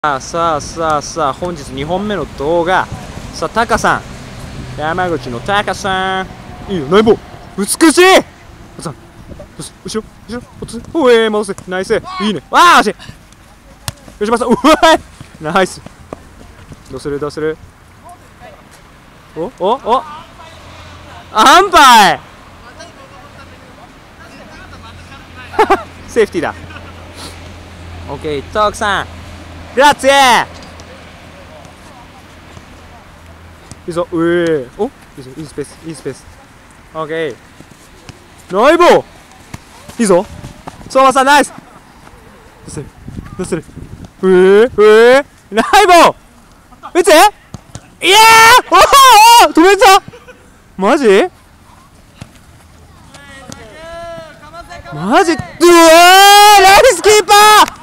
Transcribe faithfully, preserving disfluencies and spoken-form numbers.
さあさあさあさあ、本日にほんめの動画。さあ、タカさん、山口のタカさん、いいよ、ナイボー美しい。さん、後ろ後ろ落とせ、おえ戻せ、ナイス、いいね、わあ惜しい。吉村さん、うわいナイス。どうするどうする、おおお安牌セーフティーだ。オッケー、トークさんグラッツェ。いいぞ、うえお、いいぞ、いいスペース、いいスペース。オッケー、ナイボーいいぞ、相馬さんナイス。どうするどうする、うえうえナイボー打つ、いやー、おお止めた、マジマジ、うわーナイスキーパー。